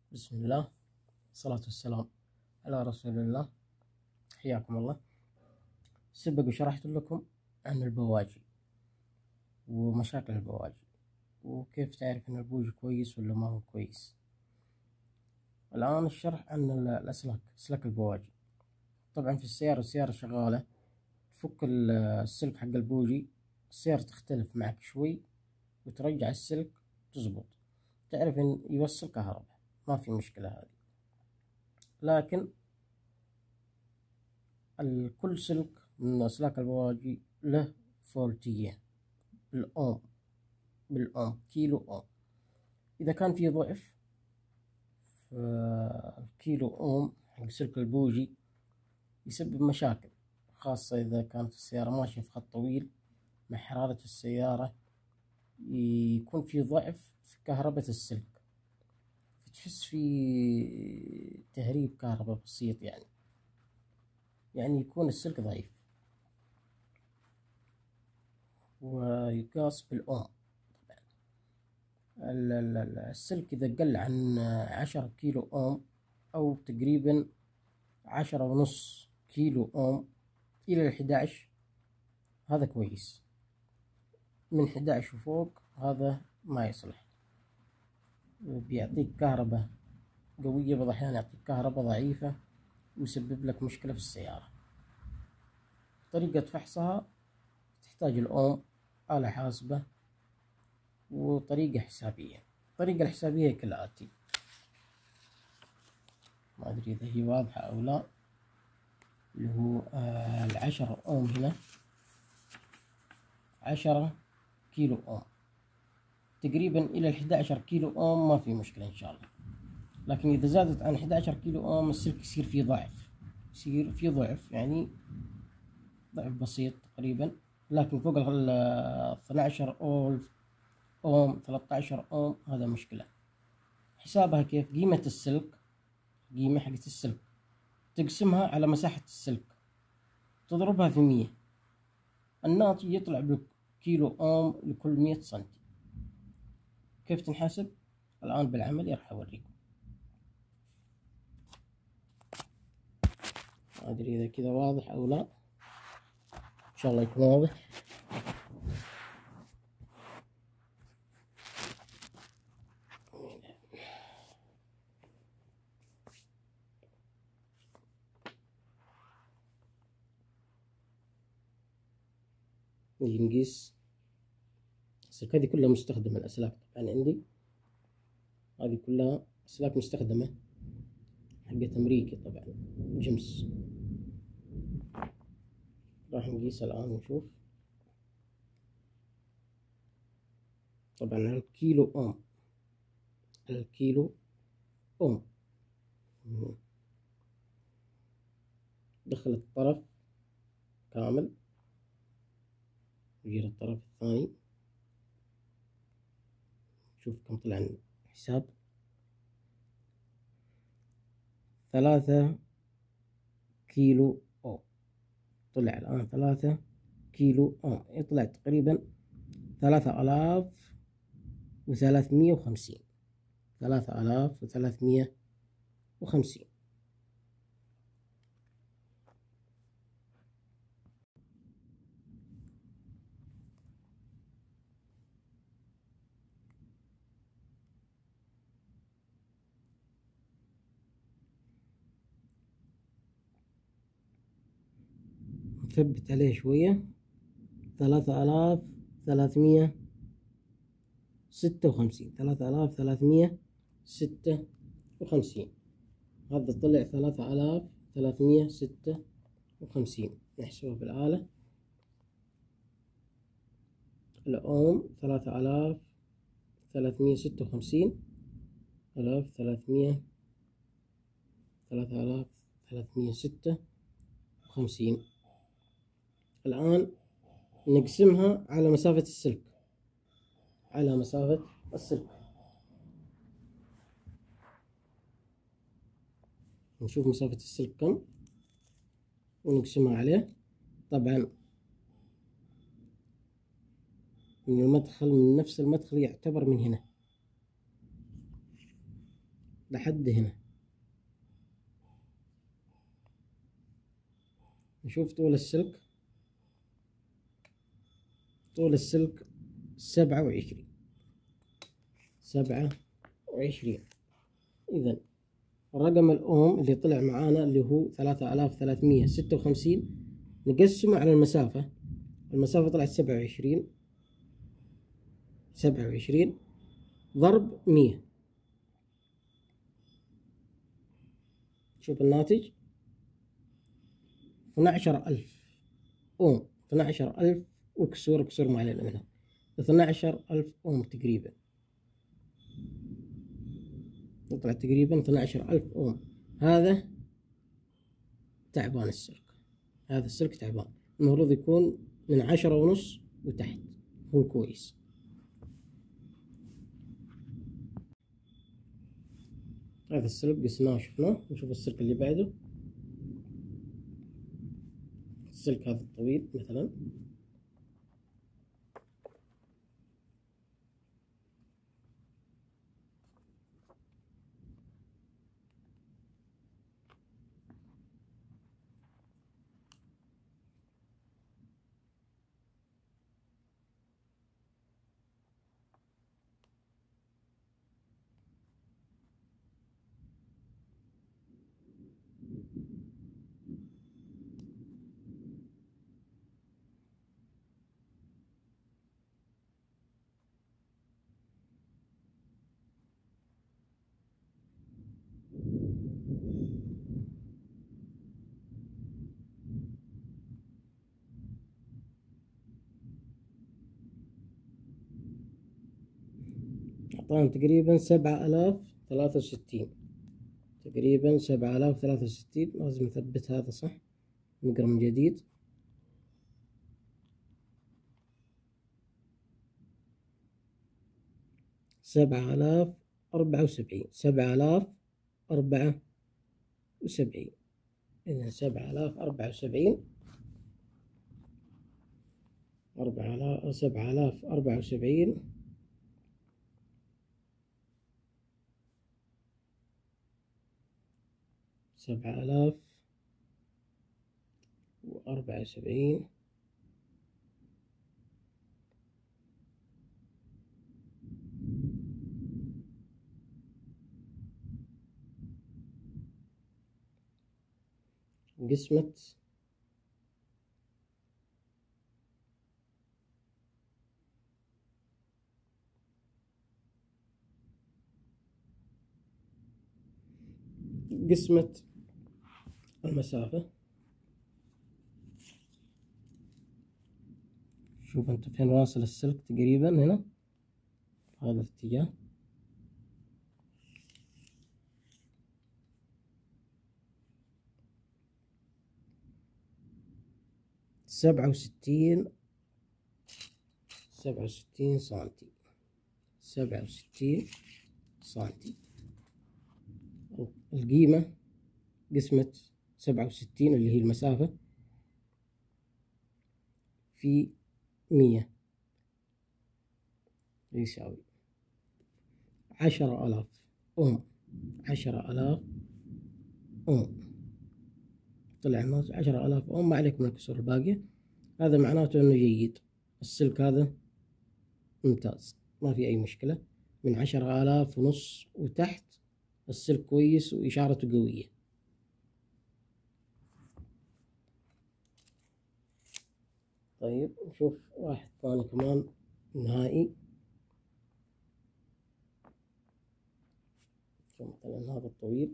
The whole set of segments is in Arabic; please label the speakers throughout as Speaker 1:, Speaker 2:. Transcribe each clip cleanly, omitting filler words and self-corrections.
Speaker 1: بسم الله، الصلاة والسلام على رسول الله. حياكم الله. سبق وشرحت لكم عن البواجي ومشاكل البواجي وكيف تعرف ان البوجي كويس ولا ما هو كويس. الآن الشرح عن الأسلاك، أسلاك البواجي. طبعا في السيارة شغالة، تفك السلك حق البوجي، السيارة تختلف معك شوي وترجع السلك تزبط، تعرف ان يوصل كهرباء، ما في مشكلة هذه. لكن كل سلك من أسلاك البواجي له فولتية بالأوم كيلو أوم. إذا كان في ضعف كيلو أوم حق سلك البوجي يسبب مشاكل، خاصة إذا كانت السيارة ماشية في خط طويل مع حرارة السيارة، يكون في ضعف في كهرباء السلك، فتحس في تهريب كهرباء بسيط، يعني يكون السلك ضعيف ويقاس بالأوم. السلك إذا قل عن 10 كيلو أوم أو تقريبا 10.5 كيلو أوم إلى 11 هذا كويس، من 11 وفوق هذا ما يصلح، بيعطيك كهرباء قوية، بعض الأحيان يعطيك كهرباء ضعيفة ويسبب لك مشكلة في السيارة. طريقة فحصها تحتاج الأوم، آلة حاسبة، وطريقة حسابية. الطريقة الحسابية كالآتي، ما أدري إذا هي واضحة أو لا، اللي هو 10 أوم هنا 10 كيلو أوم تقريبا إلى 11 كيلو أوم ما في مشكلة إن شاء الله. لكن إذا زادت عن 11 كيلو أوم السلك يصير فيه ضعف، يعني ضعف بسيط تقريبا. لكن فوق 12 أوم 13 أوم هذا مشكلة. حسابها كيف؟ قيمة السلك، قيمة حقة السلك تقسمها على مساحة السلك تضربها في 100، الناتج يطلع بكيلو أوم لكل 100 سنتي. كيف تنحسب؟ الآن بالعمل راح أوريكم. ما أدري إذا كذا واضح أو لا، إن شاء الله يكون واضح. نقيس السلك، هذه كلها مستخدمة الأسلاك طبعا عندي، هذه كلها أسلاك مستخدمة حقت أمريكا طبعا، جيمس. راح نقيس الآن ونشوف. طبعا الكيلو أوم دخل الطرف كامل، نجير الطرف الثاني شوف كم طلع الحساب. 3 كيلو أوم طلع الآن، 3 كيلو أوم يطلع تقريبا 3350. 3350. نثبت عليه شوية. 3356. 3356 هذا طلع 3356. نحسبه بالآلة. الأوم 3356 3356. الآن نقسمها على مسافة السلك، نشوف مسافة السلك كم ونقسمها عليه. طبعا من نفس المدخل يعتبر من هنا، لحد هنا. نشوف طول السلك. طول السلك 27. 27. إذا الرقم الأوم اللي طلع معانا اللي هو 3356 نقسمه على المسافة. المسافة طلعت 27. 27 ضرب 100. شوف الناتج 12000 أوم. 12000 وكسور، كسور ما علينا منها. 12000 أوم تقريبا. يطلع تقريبا 12000 أوم. هذا تعبان السلك. هذا السلك تعبان، المفروض يكون من 10.5 وتحت، هو كويس. هذا السلك قسناه وشفناه. نشوف السلك اللي بعده. السلك هذا الطويل مثلا، أعطانا تقريبا 7063. تقريبا 7063. لازم نثبت هذا صح. نقرأ من جديد. 7074. 7074. إذا 7074. 7074. 7074. قسمة المسافة. شوف انت فين واصل السلك تقريبا هنا في هذا الاتجاه. 67 سنتي. 67 سنتي. القيمة قسمة 67 اللي هي المسافة في 100 يساوي 10,000 أوم. 10,000 أوم. طلع 10,000 أوم. ما عليك من الكسور الباقية. هذا معناته إنه جيد. السلك هذا ممتاز، ما في أي مشكلة. من 10,500 وتحت السلك كويس وإشارته قوية. طيب نشوف واحد ثاني كمان نهائي. مثلا هذا الطويل.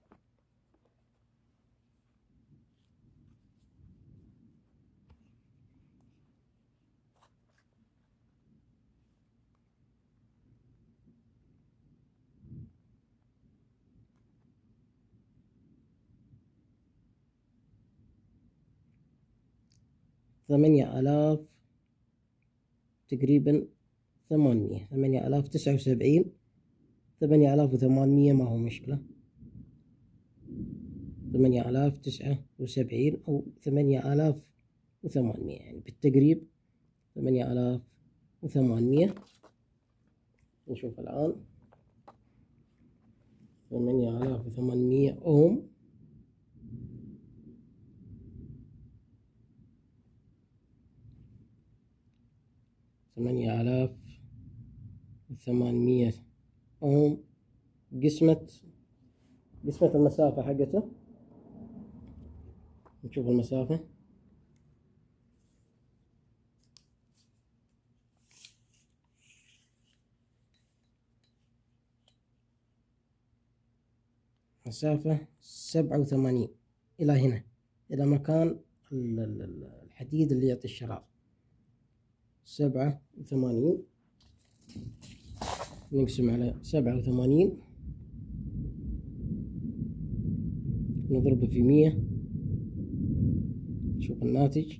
Speaker 1: ثمانية آلاف تقريبا 800. 8079. 8800 ما هو مشكلة. 8079 أو 8800 يعني بالتقريب 8800. نشوف الآن. 8800 أوم. ثمانية آلاف وثمانمية أوم. قسمة المسافة حقته، نشوف المسافة. مسافة 87 إلى هنا، إلى مكان الحديد اللي يعطي الشرار. 87 نقسم على 87، نضربه في 100، نشوف الناتج.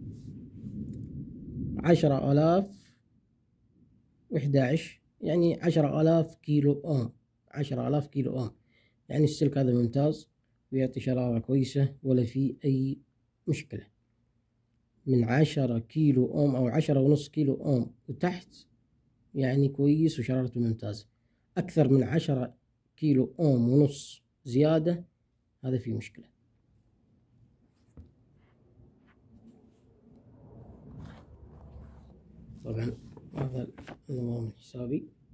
Speaker 1: 10,011، يعني 10,000 كيلو أوم. 10,000 كيلو أوم، يعني السلك هذا ممتاز ويعطي شرارة كويسة ولا في أي مشكلة. من 10 كيلو أوم أو 10.5 كيلو أوم وتحت يعني كويس وشرارته ممتازة. أكثر من 10 كيلو أوم ونص زيادة هذا فيه مشكلة. طبعا هذا النظام الحسابي.